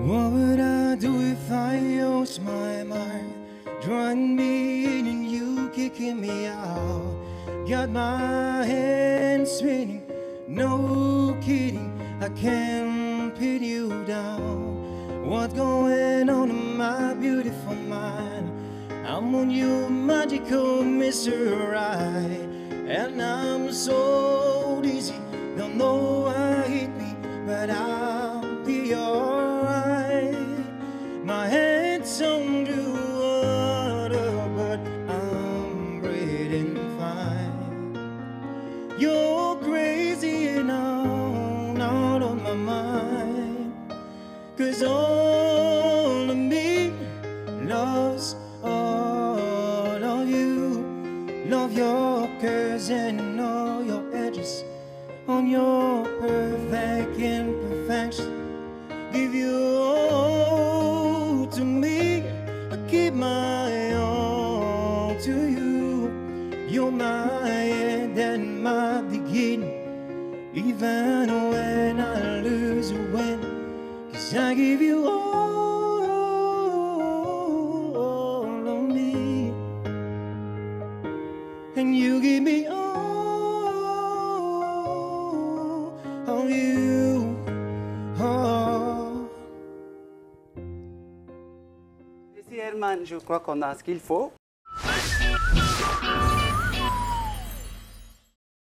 What would I do if I lost my mind? Drawing me in and you kicking me out. Got my hands spinning, no kidding, I can't pin you down. What's going on in my beautiful mind? I'm on your magical mystery ride, and I'm so dizzy, don't know why hit me, but I'll be alright. My head's under water, but I'm breathing fine. You're crazy and I'm not on my mind, 'cause all of me loves all of you. Love your curves and all your edges, on your perfect imperfection. Give you all to me, I keep my all to you. You're my end and my beginning, even when I lose or win, 'cause I give you all of me, and you give me all of you. Ici Herman, je crois qu'on a ce qu'il faut.